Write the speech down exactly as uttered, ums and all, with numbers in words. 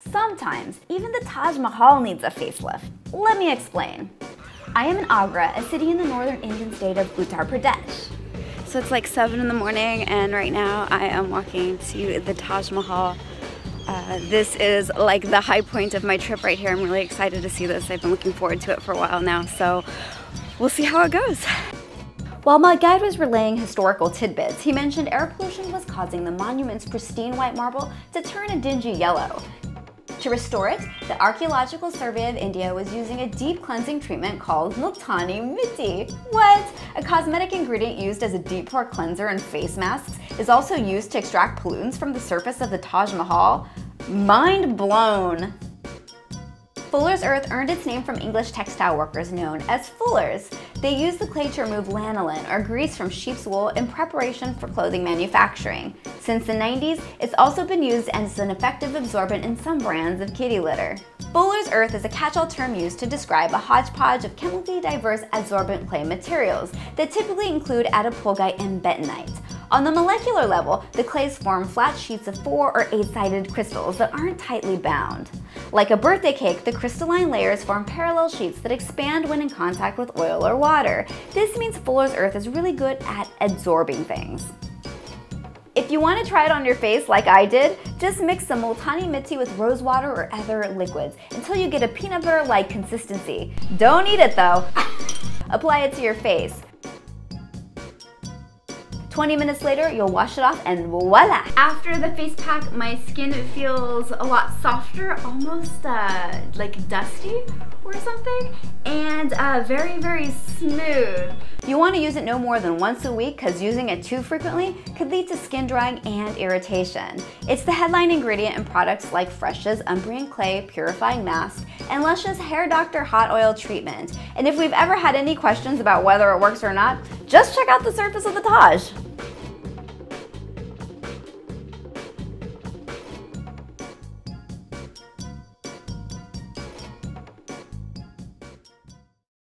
Sometimes, even the Taj Mahal needs a facelift. Let me explain. I am in Agra, a city in the northern Indian state of Uttar Pradesh. So it's like seven in the morning and right now I am walking to the Taj Mahal. Uh, this is like the high point of my trip right here. I'm really excited to see this. I've been looking forward to it for a while now, so we'll see how it goes. While my guide was relaying historical tidbits, he mentioned air pollution was causing the monument's pristine white marble to turn a dingy yellow. To restore it, the Archaeological Survey of India was using a deep cleansing treatment called Multani Mitti. What? A cosmetic ingredient used as a deep pore cleanser in face masks is also used to extract pollutants from the surface of the Taj Mahal? Mind blown! Fuller's earth earned its name from English textile workers known as fullers. They used the clay to remove lanolin, or grease, from sheep's wool in preparation for clothing manufacturing. Since the nineties, it's also been used as an effective absorbent in some brands of kitty litter. Fuller's earth is a catch-all term used to describe a hodgepodge of chemically diverse adsorbent clay materials that typically include adipolgite and bentonite. On the molecular level, the clays form flat sheets of four or eight-sided crystals that aren't tightly bound. Like a birthday cake, the crystalline layers form parallel sheets that expand when in contact with oil or water. This means Fuller's earth is really good at adsorbing things. If you want to try it on your face like I did, just mix some Multani Mitti with rose water or other liquids until you get a peanut butter-like consistency. Don't eat it though. Apply it to your face. twenty minutes later, you'll wash it off and voila! After the face pack, my skin feels a lot softer, almost uh, like dusty or something, and uh, very, very smooth. You want to use it no more than once a week because using it too frequently could lead to skin drying and irritation. It's the headline ingredient in products like Fresh's Umbrian Clay Purifying Mask and Lush's Hair Doctor Hot Oil Treatment. And if we've ever had any questions about whether it works or not, just check out the surface of the Taj.